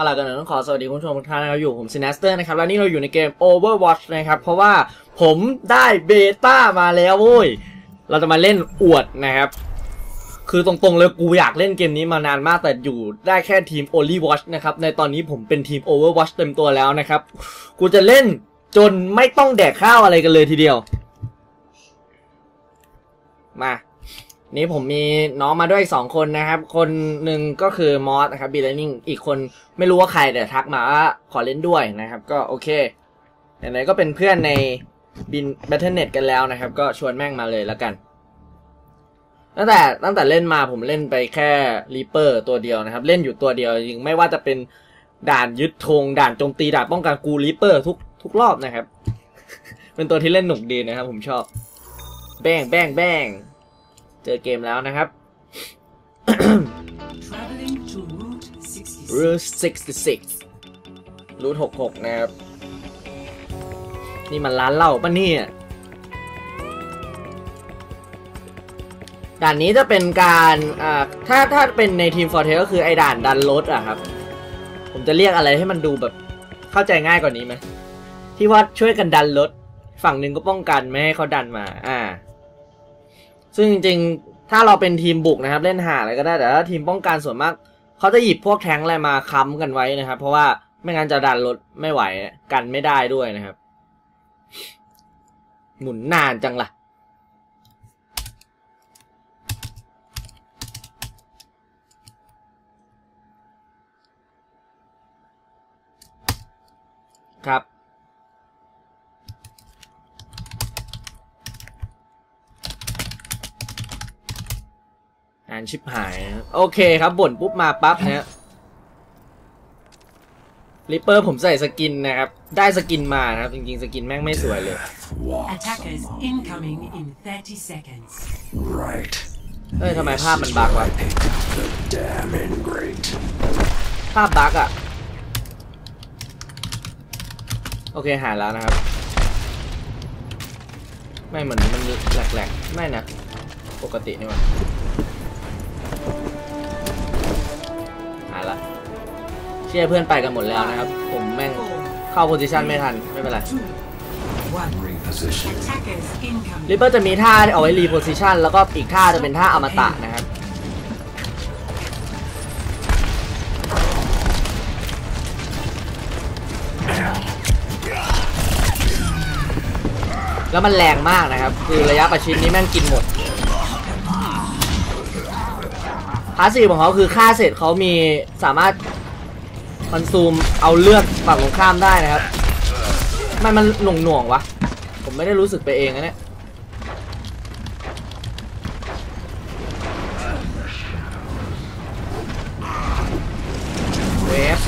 อะไรกันต้องขอสวัสดีคุณผู้ชมทุกท่านนะครับอยู่ผมซินแนสเตอร์นะครับแล้วนี่เราอยู่ในเกม Overwatch นะครับเพราะว่าผมได้เบต้ามาแล้วโว้ยเราจะมาเล่นอวดนะครับคือตรงๆเลยกูอยากเล่นเกมนี้มานานมากแต่อยู่ได้แค่ทีม Only Watch นะครับในตอนนี้ผมเป็นทีม Overwatch เต็มตัวแล้วนะครับกูจะเล่นจนไม่ต้องแดกข้าวอะไรกันเลยทีเดียวมานี้ผมมีน้องมาด้วยอีก2คนนะครับคนหนึ่งก็คือมอสนะครับบีเลนิ่งอีกคนไม่รู้ว่าใครแต่ทักมาว่าขอเล่นด้วยนะครับก็โอเคไหนๆก็เป็นเพื่อนในบิน Battle.net กันแล้วนะครับก็ชวนแม่งมาเลยแล้วกันตั้งแต่เล่นมาผมเล่นไปแค่รีเปอร์ตัวเดียวนะครับเล่นอยู่ตัวเดียวจริงไม่ว่าจะเป็นด่านยึดธงด่านโจมตีด่านป้องกันกูรีเปอร์ทุกรอบนะครับ เป็นตัวที่เล่นหนุกดีนะครับผมชอบแบงเจอเกมแล้วนะครับ Route 66 Route 66นะครับนี่มันร้านเหล้าป่ะเนี่ยด่านนี้จะเป็นการถ้าเป็นในทีม Fortress ก็คือไอ้ด่านดันรถอะครับผมจะเรียกอะไรให้มันดูแบบเข้าใจง่ายกว่านี้ไหมที่ว่าช่วยกันดันรถฝั่งหนึ่งก็ป้องกันไม่ให้เขาดันมาซึ่งจริงๆถ้าเราเป็นทีมบุกนะครับเล่นหาอะไรก็ได้แต่ถ้าทีมป้องกันส่วนมากเขาจะหยิบพวกแทงค์อะไรมาค้ำกันไว้นะครับเพราะว่าไม่งั้นจะดันรถไม่ไหวกันไม่ได้ด้วยนะครับหมุนนานจังล่ะครับชิบหายโอเคครับบ่นปุ๊บมาปั๊บนะริปเปอร์ผมใส่สกินนะครับได้สกินมานะครับจริงๆสกินแม่งไม่สวยเลย Attackers incoming in 30 seconds. เฮ้ยทำไมภาพมันบั๊กวะภาพบั๊กอะโอเคหายแล้วนะครับไม่เหมือนมันแหลกๆไม่นะปกตินี่วะหายละเชื่อเพื่อนไปกันหมดแล้วนะครับผมแม่งเข้าโพซิชันไม่ทันไม่เป็นไรริปเปอร์จะมีท่าเอาไว้รีโพซิชันแล้วก็อีกท่าจะเป็นท่าอมตะนะครับแล้วมันแรงมากนะครับคือระยะประชิดนี้แม่งกินหมดพาสซีฟของเขาคือฆ่าเสร็จเขามีสามารถคอนซูมเอาเลือดฝั่งตรงข้ามได้นะครับมันหน่วงวะผมไม่ได้รู้สึกไปเองนะเนี่ยเวฟ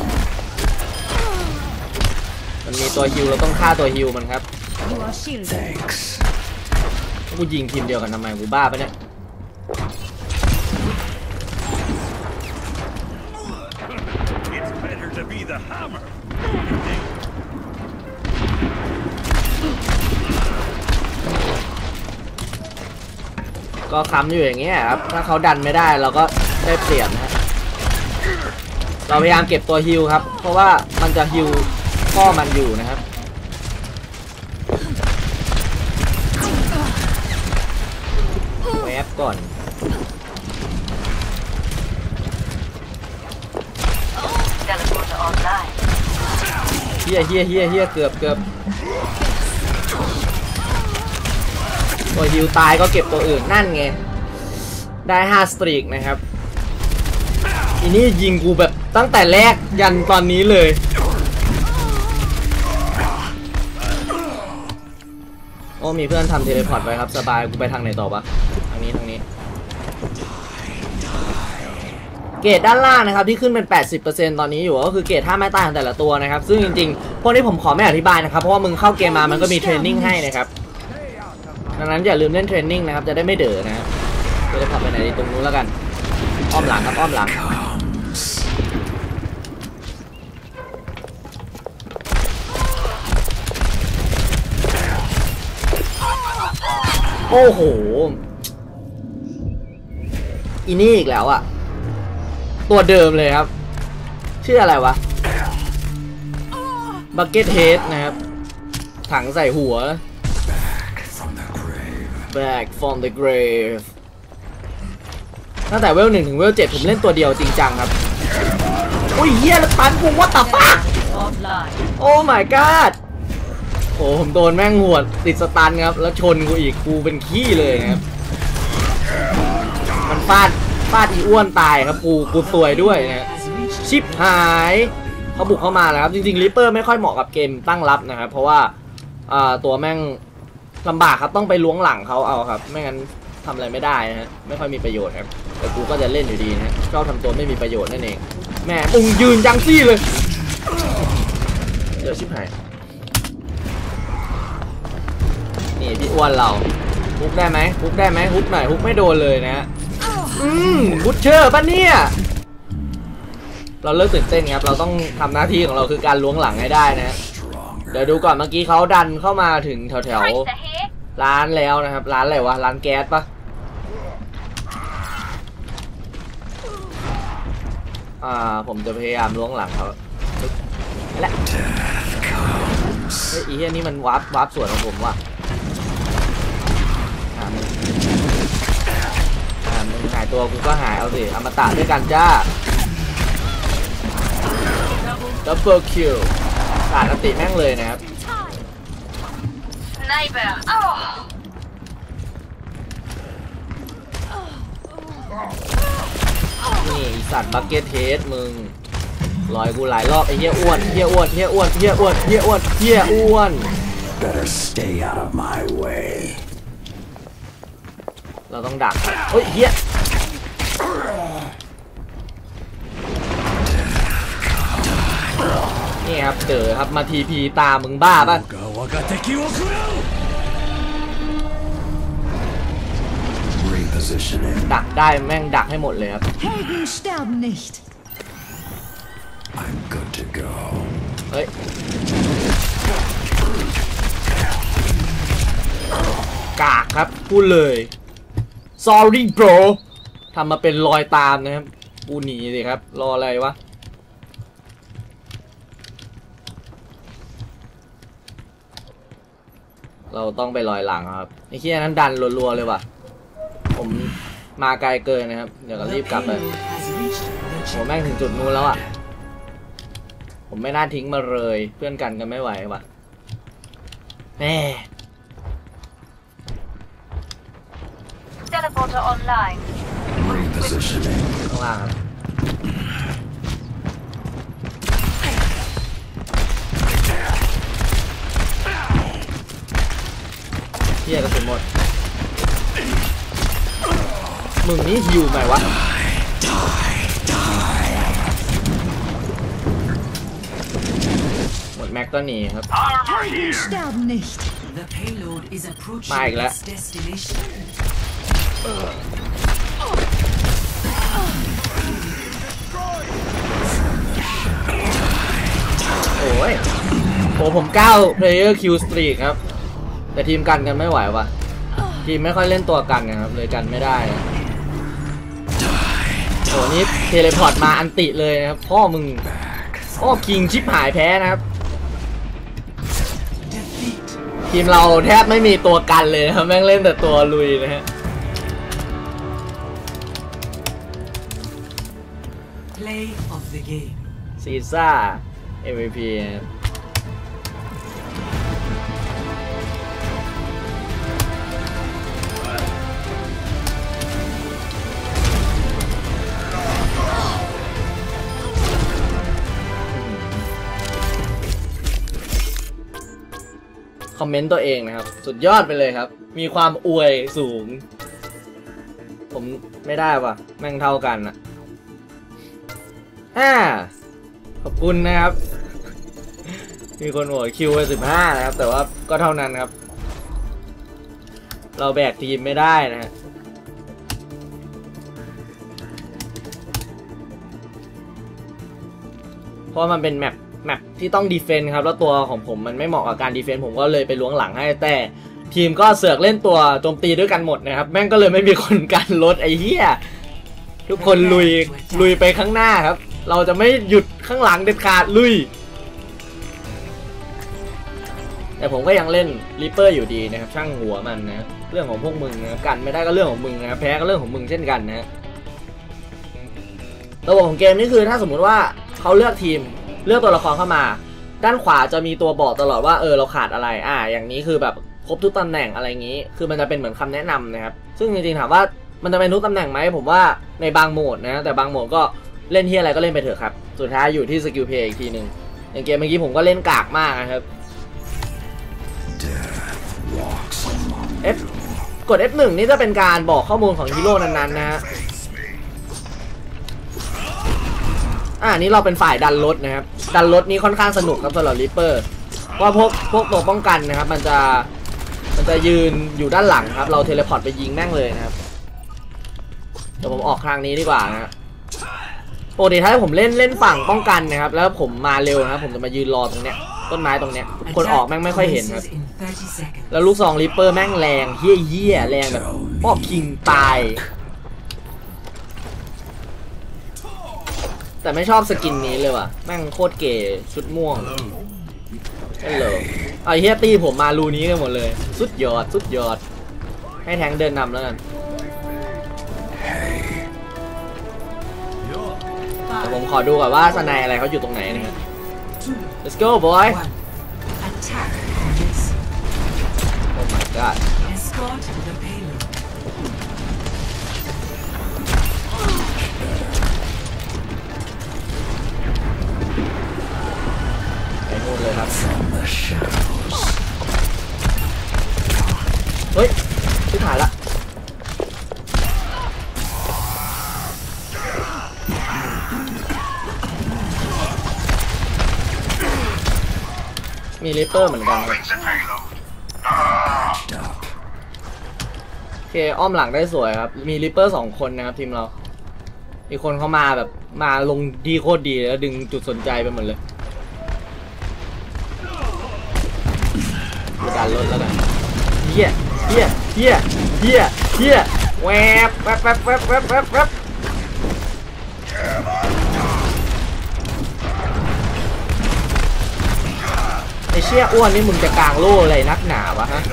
มันมีตัวฮิวเราต้องฆ่าตัวฮิวมันครับกูยิงทีมเดียวกันทำไมกูบ้าปะเนี่ยก็ค้ำอยู่อย่างเงี้ยครับถ้าเขาดันไม่ได้เราก็ได้เปรียบนะเราพยายามเก็บตัวฮิวครับเพราะว่ามันจะฮิวข้อมันอยู่นะครับแวบก่อนเฮียเกือบตัวฮิวตายก็เก็บตัวอื่นนั่นไงได้5สตรีกนะครับอีนี่ยิงกูแบบตั้งแต่แรกยันตอนนี้เลยโอ้มีเพื่อนทำเทเลพอร์ตไว้ครับสบายกูไปทางไหนต่อปะทางนี้เกรดด้านล่างนะครับที่ขึ้นเป็น 80% ตอนนี้อยู่ก็คือเกรดท่าไม้ตายของแต่ละตัวนะครับซึ่งจริงๆพวกนี้ผมขอไม่อธิบายนะครับเพราะว่ามึงเข้าเกมมามันก็มีเทรนนิ่งให้นะครับดังนั้นอย่าลืมเล่นเทรนนิ่งนะครับจะได้ไม่เด๋อนะจะขับไปไหนตรงนู้นแล้วกันอ้อมหลังครับอ้อมหลังโอ้โหอีนี่อีกแล้วอะตัวเดิมเลยครับชื่ออะไรวะบักเก็ตเฮดนะครับถังใส่หัว Back from the grave ตั้งแต่เวล 1 ถึงเวล 7 ผมเล่นตัวเดียวจริงจังครับอุ้ยเฮียแล้วตันกูว่าตับปะโอ้ my god โอ้ผมโดนแม่งหัวติดสตันครับแล้วชนกูอีกกูเป็นขี้เลยครับมันฟาดอีอ้วนตายครับกูซวยด้วยนะชิปหายเขาบุกเข้ามาแล้วครับจริงๆริปเปอร์ไม่ค่อยเหมาะกับเกมตั้งรับนะครับเพราะว่าตัวแม่งลำบากครับต้องไปล้วงหลังเขาเอาครับไม่งั้นทำอะไรไม่ได้นะฮะไม่ค่อยมีประโยชน์ครับแต่กูก็จะเล่นอยู่ดีนะชอบทำตัวไม่มีประโยชน์นั่นเองแม่ปุงยืนจังซี่เลยเดี๋ยวชิบหายนี่พี่อ้วนเราฮุกได้ไหมฮุกได้ไหมฮุกหน่อยฮุกไม่โดนเลยนะบุชเชอร์ป่ะเนี่ยเราเลิกตื่นเต้นครับเราต้องทำหน้าที่ของเราคือการล้วงหลังให้ได้นะเดี๋ยวดูก่อนเมื่อกี้เขาดันเข้ามาถึงแถวร้านแล้วนะครับร้านอะไรวะร้านแก๊สปะผมจะพยายามล้วงหลังเขาและเฮ้ยอีเหี้ยนี่มันวาร์ปส่วนของผมว่ะมึงหายตัวกูก็หายเอาสิอมตะด้วยกันจ้าดับเบิลคิวขาดอติแม่งเลยนะครับนี่สัตว์บักเก็ตเฮดมึงลอยกูหลายรอบไอ้เหี้ยอ้วนเหี้ยอ้วนเหี้ยอ้วนเหี้ยอ้วนเหี้ยอ้วนเหี้ยอ้วน Better stay out of my way เราต้องดักเฮ้ยเหี้ยนี่ครับเจอครับมาทีพีตามึงบ้าป่ะดักได้แม่งดักให้หมดเลยครับ Helden sterben nicht. I'm good to go เฮ้ยกากครับพูดเลย sorry bro ทำมาเป็นรอยตามนะครับกูหนีสิครับรออะไรวะเราต้องไปลอยหลังครับไอ้เหี้ยนั้นดันรัวๆเลยว่ะผมมาไกลเกินนะครับเดี๋ยวก็รีบกลับเลยผมแม่งถึงจุดนู้นแล้วอ่ะผมไม่น่าทิ้งมาเลยเพื่อนกันไม่ไหวว่ะแม่ Teleporter online. Repositioning ข้างล่างครับเหี้ยกระสุนหมดมึงนี่หิวไหมวะหมดแม็กก็หนีครับ Helden sterben nicht. The payload is approaching Mike, its destination. โอ้ยโอ้ผม9 player kill streak ครับแต่ทีมกันไม่ไหวว่ะทีมไม่ค่อยเล่นตัวกันนะครับเลยกันไม่ได้โอ้นี่เทเลพอร์ตมาอันติเลยนะครับพ่อมึงพ่อคิงชิปหายแพ้นะครับทีมเราแทบไม่มีตัวกันเลยนะครับแม่งเล่นแต่ตัวลุยนะฮะ Play of the game. ซีซ่า MVP คอมเมนต์ตัวเองนะครับสุดยอดไปเลยครับมีความอวยสูงผมไม่ได้ว่ะแม่งเท่ากันอะขอบคุณนะครับมีคนโหวตคิวไป15นะครับแต่ว่าก็เท่านั้นครับเราแบกทีมไม่ได้นะฮะเพราะมันเป็นแมปที่ต้องดีเฟนต์ครับแล้วตัวของผมมันไม่เหมาะกับการดีเฟนต์ผมก็เลยไปล้วงหลังให้แต่ทีมก็เสือกเล่นตัวโจมตีด้วยกันหมดนะครับแม่งก็เลยไม่มีคนกันลดไอ้เหี้ยทุกคนลุยไปข้างหน้าครับเราจะไม่หยุดข้างหลังเด็ดขาดลุยแต่ผมก็ยังเล่นริปเปอร์อยู่ดีนะครับช่างหัวมันนะเรื่องของพวกมึงนะกันไม่ได้ก็เรื่องของมึงนะแพ้ก็เรื่องของมึงเช่นกันนะระบบของเกมนี่คือถ้าสมมุติว่าเขาเลือกทีมเลือกตัวละครเข้ามาด้านขวาจะมีตัวบอกตลอดว่าเราขาดอะไรอย่างนี้คือแบบครบทุกตำแหน่งอะไรอย่างนี้คือมันจะเป็นเหมือนคำแนะนำนะครับซึ่งจริงๆถามว่ามันจะเป็นทุกตำแหน่งไหมผมว่าในบางโหมดนะแต่บางโหมดก็เล่นที่อะไรก็เล่นไปเถอะครับสุดท้ายอยู่ที่สกิลเพลย์อีกทีหนึ่งอย่างเกมเมื่อกี้ผมก็เล่นกากมากนะครับกด F1 นี่จะเป็นการบอกข้อมูลของฮีโร่นั้นๆนะฮะนี่เราเป็นฝ่ายดันรถนะครับดันรถนี้ค่อนข้างสนุกครับสำหรับริปเปอร์ว่าพวกตัวป้องกันนะครับมันจะยืนอยู่ด้านหลังครับเราเทเลพอร์ตไปยิงแม่งเลยนะครับเดี๋ยวผมออกทางนี้ดีกว่านะปกติถ้าผมเล่นฝั่งป้องกันนะครับแล้วผมมาเร็วนะครับผมจะมายืนรอตรงเนี้ยต้นไม้ตรงเนี้ยคนออกแม่งไม่ค่อยเห็นครับแล้วลูกซองริปเปอร์แม่งแรงเหี้ยแรงแบบปอบคิงตายแต่ไม่ชอบสกินนี้เลยว่ะแม่งโคตรเก๋ชุดม่วงนั่นเลยไอ้เฮียตีผมมารูนี้กันหมดเลยสุดยอดให้แทงเดินนำแล้วกันแต่ผมขอดูก่อนว่าสไนอะไรเขาอยู่ตรงไหนนะครับ Let's go boy Oh my god Escort the payload. ไปนู่นเลยครับเฮ้ยชิบหายละมีริปเปอร์เหมือนกันครับโอเคอ้อมหลังได้สวยครับมีริปเปอร์2คนนะครับทีมเราอีกคนเขามาแบบมาลงดีโคตรดีแล้วดึงจุดสนใจไปหมดเลยการลดแล้วกันเฮียแวบไอเชี่ยอ้วนนี่มึงจะกลางโล่อะไรนักหนาวะฮะ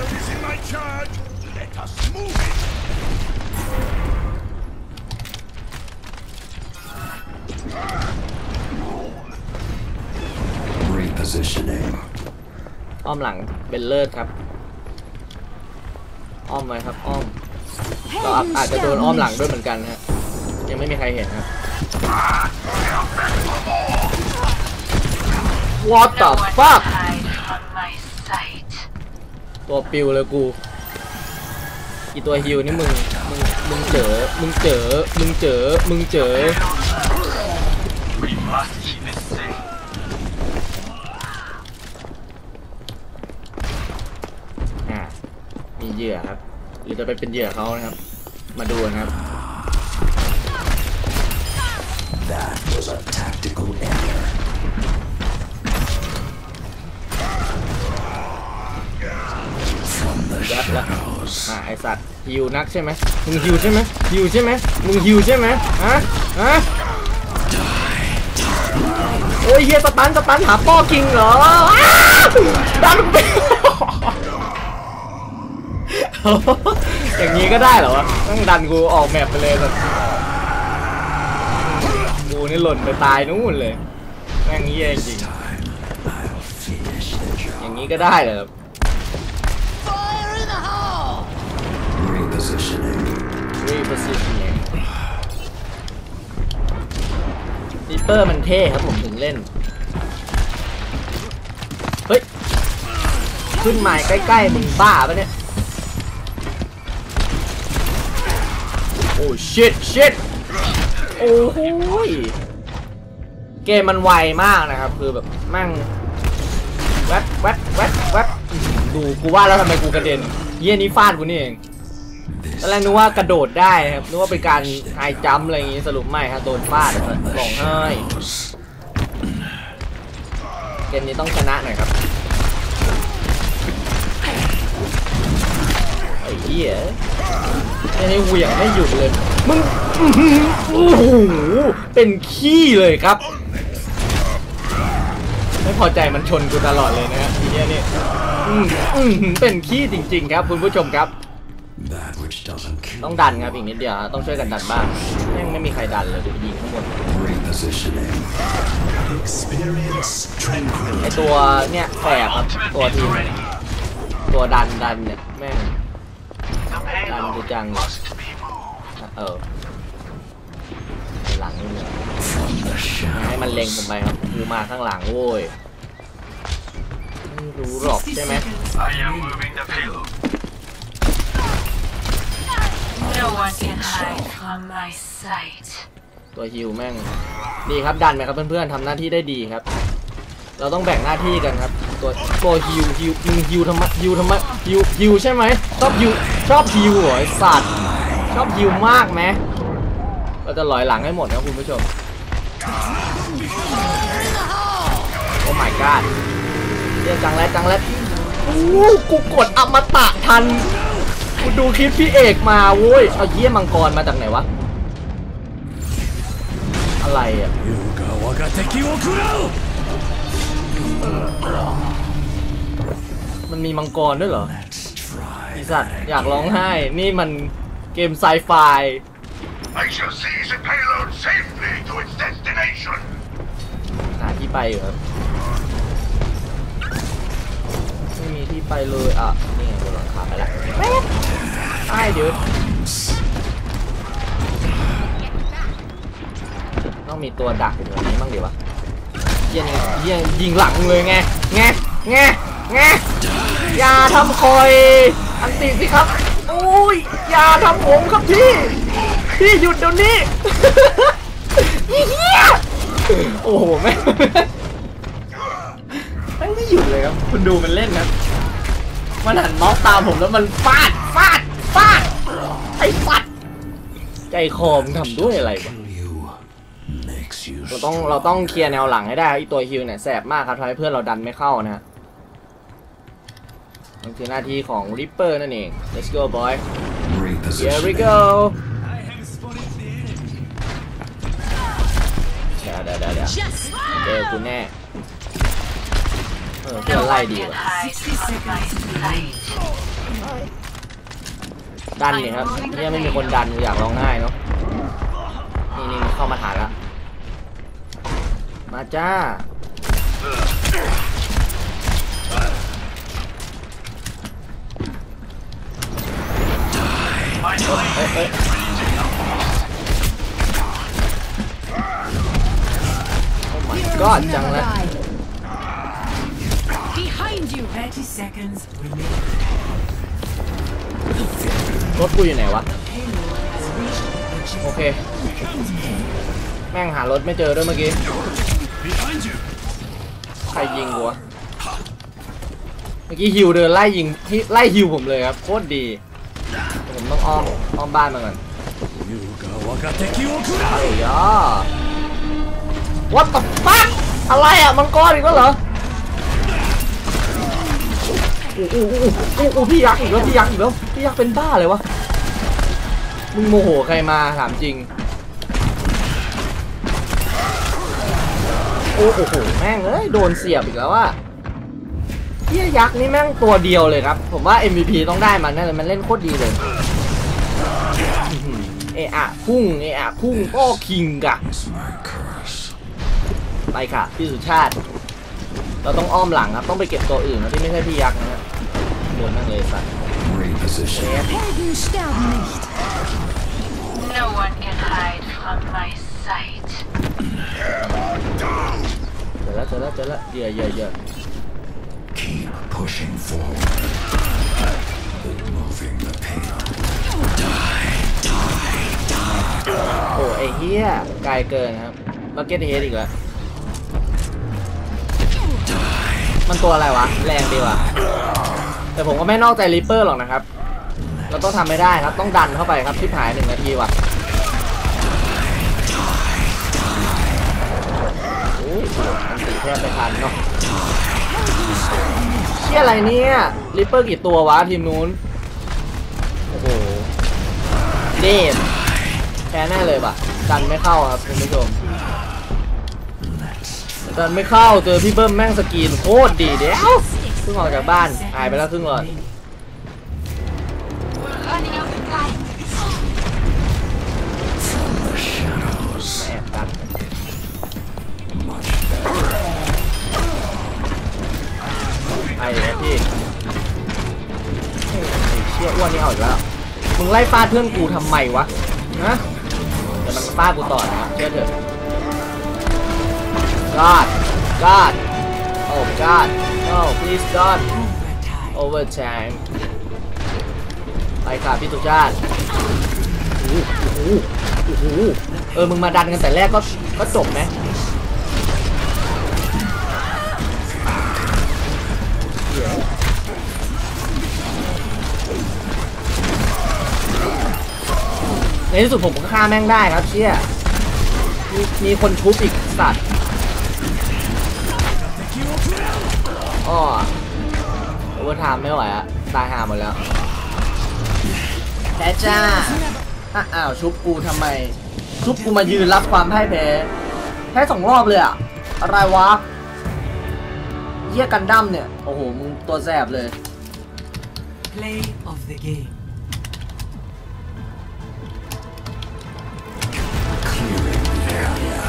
อ้อมหลังเป็นเลิศครับอ้อมไว้ครับอ้อมเราอาจจะโดนอ้อมหลังด้วยเหมือนกันฮะยังไม่มีใครเห็นครับ What the fuck ตัวปิวเลยกูอีตัวฮิวนี่มึงเจอมีเหยื่อครับหรือจะไปเป็นเหยื่อเขานะครับมาดูนะครับ That was a tactical error. ยัดแล้วไอสัตว์ฮิวนักใช่ไหมมึงฮิวใช่ไหมมึงฮิวใช่ไหมฮะโอ้ยเฮียสปันหาป้อคิงเหรอดันไปอย่างนี้ก็ได้เหรอวะต้องดันกูออกแมปไปเลยแบบกูนี่หล่นไปตายนู่นเลยแม่งเฮียจริงอย่างนี้ก็ได้เหรอครับRepositioning ริปเปอร์มันเท่ครับผมถึงเล่นเฮ้ยขึ้นมาใกล้ๆมึงบ้าปะเนี่ยโอ้ชิตโอ้โหเกมมันไวมากนะครับคือแบบมั่งแวบดูกูว่าแล้วทำไมกูกระเด็นเยี่ยนี้ฟาดกูนี่เองตอนแรกนึกว่ากระโดดได้ครับนึกว่าเป็นการไฮจัมป์อะไรอย่างงี้สรุปไม่ครับโดนฟาดหลงให้เกมนี้ต้องชนะหน่อยครับไอ้เหี้ยนี่เหวี่ยงไม่หยุดเลยมึงโอ้โหเป็นขี้เลยครับไม่พอใจมันชนกูตลอดเลยนะฮะทีเนี้ยนี่เป็นขี้จริงๆครับคุณผู้ชมครับต้องดันครับอีกนิดเดียวต้องช่วยกันดันบ้างยังไม่มีใครดันเลยดูยิงข้างบนไอตัวเนี่ยแฝงครับตัวทีมตัวดันเนี่ยแม่งดันดูจังหลังนี่เลยให้มันเล็งผมไปครับคือมาข้างหลังโว้ยไม่รู้หรอกใช่ไหมตัวฮิวแม่งดีครับดันไปครับเพื่อนๆทำหน้าที่ได้ดีครับเราต้องแบ่งหน้าที่กันครับตัวฮิวมึงฮิวทำไมฮิวใช่ไหมชอบฮิวเหรอไอ้สัตว์ชอบฮิวมากไหมเราจะลอยหลังให้หมดนะคุณผู้ชมโอ้ my god เรียกจังแล้วกูกดอมตะทันกูดูคลิปพี่เอกมาโว้ยเอาเยี่ยมังกรมาจากไหนวะอะไรอ่ะมันมีมังกรด้วยเหรอไอ้สัตว์อยากร้องไห้นี่มันเกมไซไฟหาที่ไปอยู่ครับไม่มีที่ไปเลยอ่ะนี่ไงบนหลังคาไปละไอ้เดี๋ยวต้องมีตัวดักอยู่ตรงนี้บ้างดิวะเยี่ยยิงหลังเลยไงอย่าทำคอยอันติสิครับอุ้ยอย่าทำผมครับพี่หยุดเดี๋ยวนี้โอ้โหแม่งไม่หยุดเลยครับคุณดูมันเล่นนะมันหันมองตามผมแล้วมันฟาดไอ้ฟัดใจคอมทำด้วยอะไรวะเราต้องเคลียร์แนวหลังให้ได้ไอ้ตัวฮิวเนี่ยแสบมากครับทำให้เพื่อนเราดันไม่เข้านะฮะนั่นคือหน้าที่ของริปเปอร์นั่นเอง let's go boy here we go เดี๋ยวเจอกูแน่เพื่อนไล่ดีว่ะดันนี่ครับเนี่ยไม่มีคนดันอยากร้องไห้เนาะนี่เข้ามาถ่ายแล้วมาจ้าก็จังเลยรถกูอยู่ไหนวะโอเคแม่งหารถไม่เจอด้วยเมื่อกี้ใครยิงกูวะเมื่อกี้ฮิวเดินไล่ฮิวผมเลยครับโคตรดีผมต้องอ้อมบ้านมาก่อนไอ้ยา What the fuck อะไรอ่ะมังกรอีกแล้วเหรอพี่ยักษ์อีกแล้วพี่ยักษ์เป็นบ้าเลยวะมึงโมโหใครมาถามจริงโอ้โหแม่งเอ้ยโดนเสียบอีกแล้วว่ะพี่ยักษ์นี่แม่งตัวเดียวเลยครับผมว่า MVP ต้องได้มันแน่เลยมันเล่นโคตรดีเลยพุ่งก็คิงกะไปค่ะพี่สุชาติเราต้องอ้อมหลังครับต้องไปเก็บตัวอื่นนะที่ไม่ใช่พี่ยักษ์นะฮะโดนนั่งเลยสัตว์ No one can hide from my sight. เจอแล้วเยอะ Keep pushing forward. Moving the payload. Die. โอ้ไอ้เหี้ยไกลเกินครับบักเก็ตเฮดอีกแล้วมันตัวอะไรวะแรงดีว่ะแต่ผมก็ไม่นอกใจริปเปอร์หรอกนะครับเราต้องทำไม่ได้ครับต้องดันเข้าไปครับชิบหาย1 นาทีว่ะโอ้ยมันตีแทบไม่ทันเนาะเชี่ยอะไรเนี่ยริปเปอร์กี่ตัววะทีมนู้นโอ้โหเดแพ้แน่เลยป่ะดันไม่เข้าครับคุณผู้ชมดันไม่เข้าเจอพี่เบิ้มแม่งสกรีนโคตรดีเดี๋ยวเพิ่งออกจากบ้านหายไปแล้วครึ่งหลอด Running out of time. แอบดัน Much better. ไอ้เนี่ยพี่เชี่ยอ้วนนี่เอาอีกแล้วมึงไล่ฟาดเพื่อนกูทำไมวะนะแต่มันฟาดกูต่อนะครับเชื่อเถอะ God God Oh God No please God Overtime ไปค่ะพี่ตุชาติมึงมาดันกันแต่แรกก็จบไหมในที่สุดผมก็ฆ่าแม่งได้ครับเชี่ยมีคนชุบอีกสัตว์อ้อโอเวอร์ไทม์ไม่ไหวอะตายห่าหมดแล้วแพ้จ้าอ้าวชุบกูทำไมชุบกูมายืนรับความพ่ายแพ้2 รอบเลยอะอะไรวะเหี้ยกันดั้มเนี่ยโอ้โหมึงตัวแสบเลย Play of the game. Clearing the area.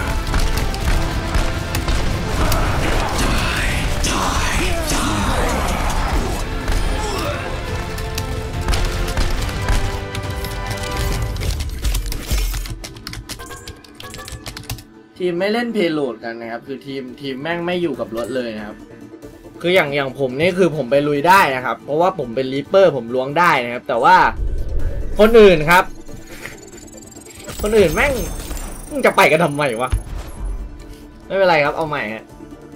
Die. ทีมไม่เล่นเพลโหลดกันนะครับคือทีมแม่งไม่อยู่กับรถเลยนะครับคืออย่างผมนี่คือผมไปลุยได้นะครับเพราะว่าผมเป็นรีปเปอร์ผมล้วงได้นะครับแต่ว่าคนอื่นครับคนอื่นแม่งจะไปกันทำไมวะไม่เป็นไรครับเอาใหม่ฮะ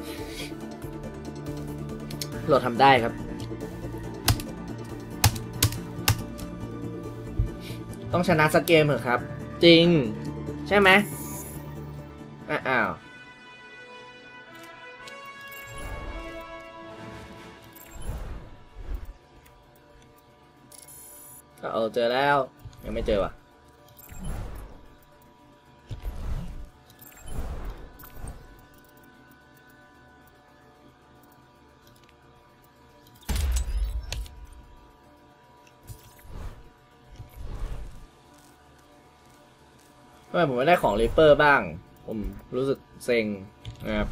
เราทำได้ครับต้องชนะสักเกมเหรอครับจริงใช่ไหมอ้าวเจอแล้วยังไม่เจอว่ะทำไมผมไม่ได้ของริปเปอร์บ้างผมรู้สึกเซ็งนะครับ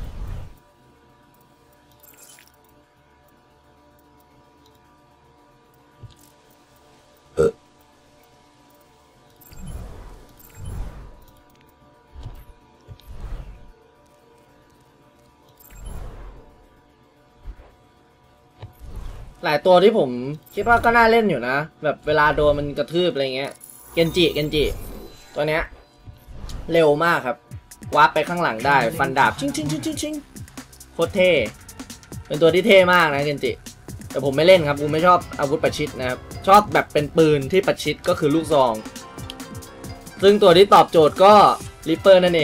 หลายตัวที่ผมคิดว่าก็น่าเล่นอยู่นะแบบเวลาโดนมันกระทืบอะไรเงี้ยเกนจิตัวเนี้ยเร็วมากครับวาร์ปไปข้างหลังได้ฟันดาบชิงโคตรเท่เป็นตัวที่เท่มากนะเกนจิแต่ผมไม่เล่นครับกูไม่ชอบอาวุธประชิดนะครับชอบแบบเป็นปืนที่ประชิดก็คือลูกซองซึ่งตัวที่ตอบโจทย์ก็ริปเปอร์นั่นเอง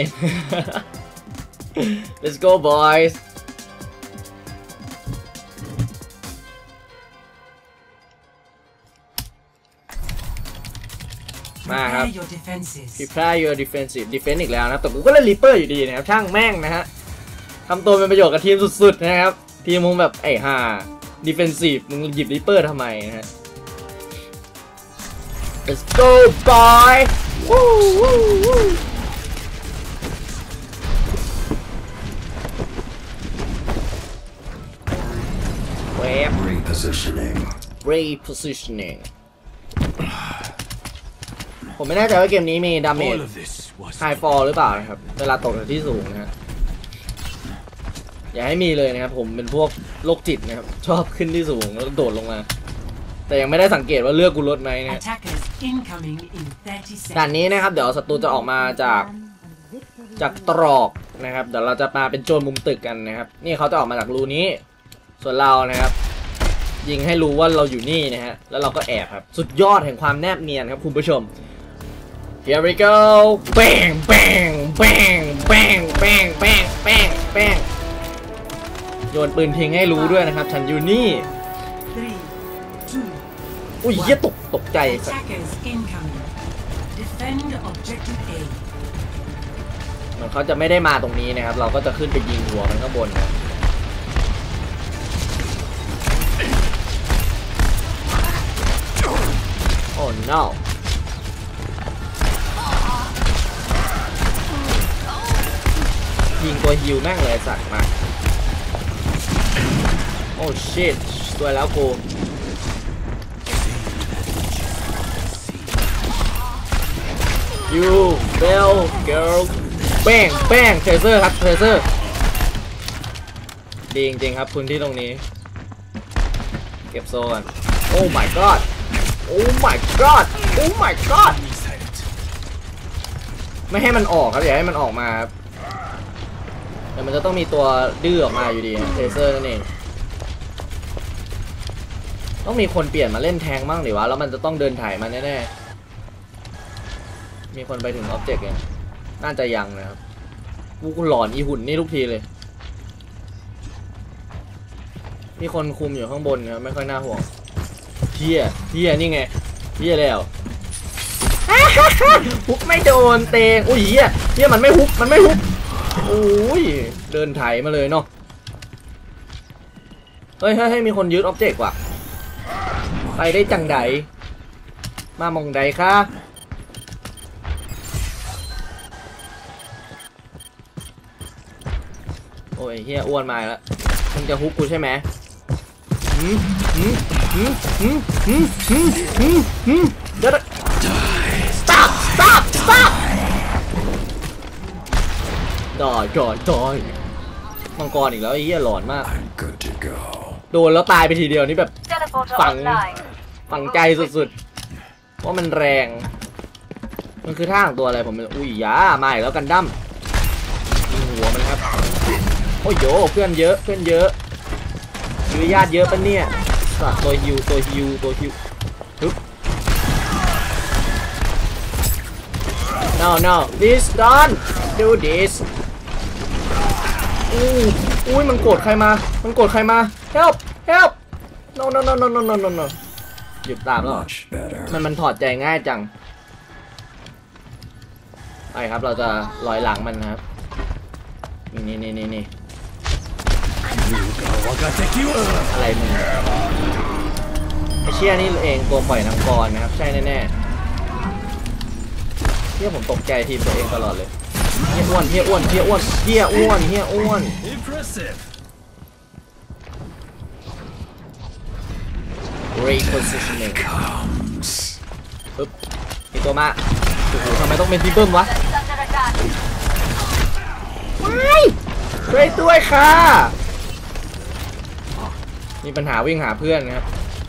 Let's go boysมาครับ Prepare your defenses. Prepare your defensive defense อีกแล้วนะแต่กูก็เล่น Reaper อยู่ดีนะครับช่างแม่งนะฮะทำตัวเป็นประโยชน์กับทีมสุดๆนะครับทีมมึงแบบไอ้ห่า defensive มึงหยิบ Reaper ทำไมนะฮะ Let's go boy Woo woo woo Repositioning ผมไม่แน่ใจว่าเกมนี้มีดาเมจไฮฟอลหรือเปล่านะครับเวลาตกจากที่สูงนะฮะอย่าให้มีเลยนะครับผมเป็นพวกโรคจิตนะครับชอบขึ้นที่สูงแล้วโดดลงมาแต่ยังไม่ได้สังเกตว่าเลือกกูลดไหมนะด่านนี้นะครับเดี๋ยวศัตรูจะออกมาจากตรอกนะครับเดี๋ยวเราจะมาเป็นโจรมุมตึกกันนะครับนี่เขาจะออกมาจากรูนี้ส่วนเรานะครับยิงให้รู้ว่าเราอยู่นี่นะฮะแล้วเราก็แอบครับสุดยอดแห่งความแนบเนียนครับคุณผู้ชม Here we go bang bang bang bang bang bang bang bang โยนปืนทิ้งให้รู้ด้วยนะครับฉันอยู่นี่อุ้ยเหี้ยตกใจ Defend objective A. เหมือนเขาจะไม่ได้มาตรงนี้นะครับเราก็จะขึ้นไปยิงหัวมันข้างบนนะโอ้ no ยิงตัวฮิวแม่งเลยสัตว์มาโอ้ shit สวยแล้วกูยูเบลเกิร์ลแป้งเทเซอร์ครับเทเซอร์ดีจริงๆครับพื้นที่ตรงนี้เก็บโซนโอ้ my god โอ้ my god โอ้ my god ไม่ให้มันออกครับอย่าให้มันออกมาครับแต่มันจะต้องมีตัวดื้อออกมาอยู่ดีเทเซอร์นั่นเองต้องมีคนเปลี่ยนมาเล่นแทงมั่งหรือวะแล้วมันจะต้องเดินถ่ายมาแน่ๆมีคนไปถึงอ็อบเจกต์ยังน่าจะยังนะครับกูหลอนอีหุ่นนี่ทุกทีเลยมีคนคุมอยู่ข้างบนครับไม่ค่อยน่าห่วงเฮียนี่ไงเฮียแล้วฮุกไม่โดนเตงอุ้ยเฮียมันไม่ฮุกโอ้ยเดินถ่ายมาเลยเนาะเฮ้ยให้มีคนยึดอ็อบเจกต์ว่ะไปได้จังใดมามองใดคะโอ้ยเฮียอ้วนมาแล้วมึงจะฮุกกูใช่ไหมเดี๋ยว stop ดอยมังกรอีกแล้วไอ้เหี้ยหลอนมากโดนแล้วตายไปทีเดียวนี่แบบฝังใจสุดๆว่ามันแรงมันคือท่าของตัวอะไรผมเป็นอุ้ยยามาอีกแล้วกันดั้มยิงหัวมันครับโอ้ยโยเพื่อนเยอะยื้อญาติเยอะปะเนี่ยตัวฮิวฮึบ no this don't do this อุ้ยมันโกรธใครมาhelp no หยุดตามแล้วมันถอดใจง่ายจังไปครับเราจะลอยหลังมันนะครับนี่อะไรมึงไอเชี่ยนี่เองตัวปล่อยน้ำกรนะครับใช่แน่ๆที่ผมตกใจทีมตัวเองตลอดเลยเฮียอ้วนrepositioning ปึ๊บมีตัวมาโอ้โหทำไมต้องเป็นทีเบิ้มวะไม่ช่วยด้วยค่ะมีปัญหาวิ่งหาเพื่อนนะครับ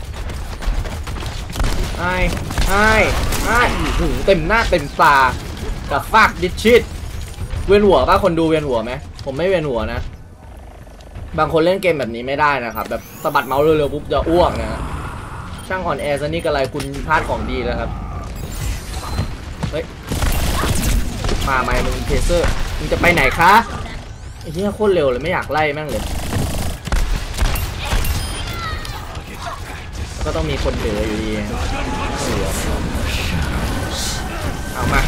ไอ้เต็มหน้าเต็มตากับฟากดิชิตเวียนหัวป่ะคนดูเวียนหัวไหมผมไม่เวียนหัวนะบางคนเล่นเกมแบบนี้ไม่ได้นะครับแบบสะบัดเมาส์เร็วๆปุ๊บจะอ้วกนะช่างอ่อนแอซะนี่กระไรคุณพลาดของดีแล้วครับเฮ้ยมาไหมมึงเทเซอร์มึงจะไปไหนคะไอ้เหี้ยโคตรเร็วเลยไม่อยากไล่แม่งเลยก็ต้องมีคนเหลืออยู่ดีเอามา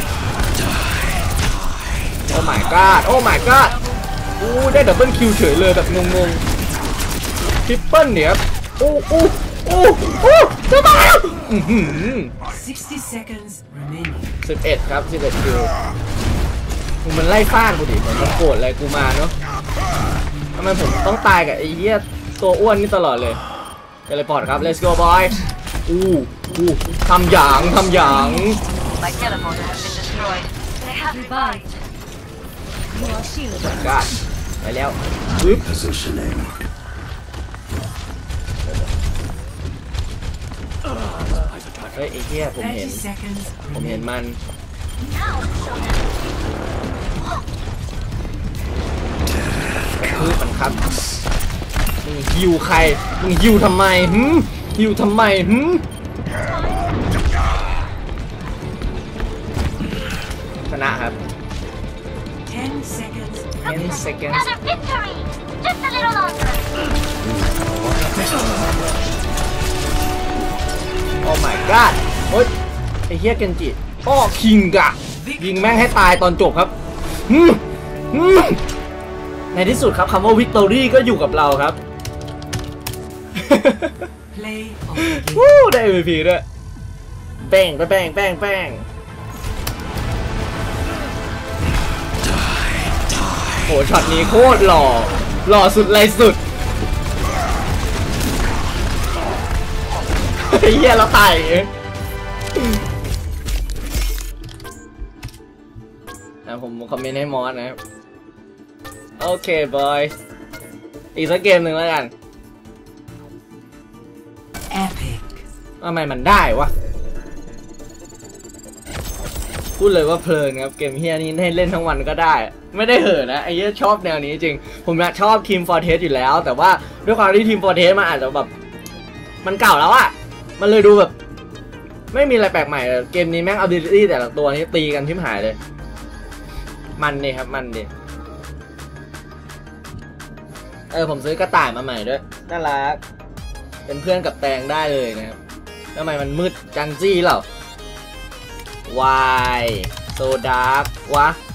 โอ้ my god ได้ดับเบิลคิวเฉยเลยแบบงงทริปเปิลเนี่ยครับโอ้จะมาแล้ว 60 seconds remaining 11ครับ11คิวมันไล่ฟาดกูดิมันโกรธอะไรกูมาเนาะทำไมผมต้องตายกับไอ้เหี้ยตัวอ้วนนี่ตลอดเลยเทเลพอร์ตครับ let's go boy ทำอย่าง My teleporter has been destroyed. They have revived. กัดไปแล้วปึ๊บเฮ้ยไอ้เหี้ยผมเห็นมันคือมันครับมึงฮิวใครมึงฮิวทำไมชนะครับ 10 seconds Another victory. Just a little longer. Oh my god โอ๊ยไอ้เหี้ยเกนจิอ้อคิงกะยิงแม่งให้ตายตอนจบครับในที่สุดครับคำว่าวิกตอรี่ก็อยู่กับเราครับ Play of the game. ได้ MVP ด้วยแป้งโหช็อตนี้โคตรหล่อสุดไรสุดเฮียเราตายผมคอมเมนต์ให้มอสนะครับโอเคบอยอีกสักเกมหนึ่งแล้วกัน Epic. ทำไมมันได้วะพูดเลยว่าเพลินครับเกมเฮียนี้ให้เล่นทั้งวันก็ได้ไม่ได้เห่อนะไอ้เหี้ยชอบแนวนี้จริงผมชอบทีมฟอร์เทสอยู่แล้วแต่ว่าด้วยความที่ทีมฟอร์เทสมันอาจจะแบบมันเก่าแล้วอะมันเลยดูแบบไม่มีอะไรแปลกใหม่เกมนี้แม่งอัลบิลิตี้แต่ละตัวนี้ตีกันทิมหายเลยมันดีครับมันดีผมซื้อกระต่ายมาใหม่ด้วยน่ารักเป็นเพื่อนกับแตงได้เลยนะครับทำไมมันมืดจังจี้เหรอวายโซดาร์กวะ